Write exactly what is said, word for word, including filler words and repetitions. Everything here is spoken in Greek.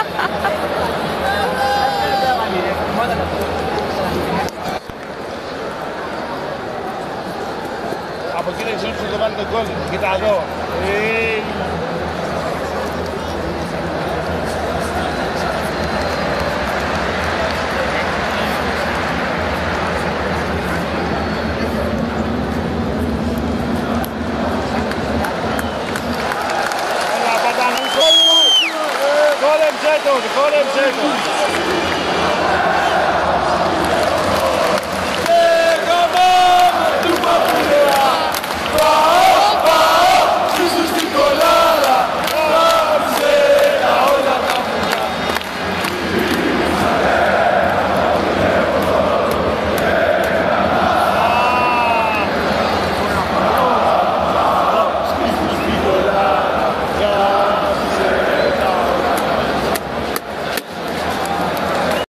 Από εκεί δεν ξέρω ποιος θα βάλει τον γκολ. Κοίτα εδώ. Ε... Golem Zeto, Golem Zeto.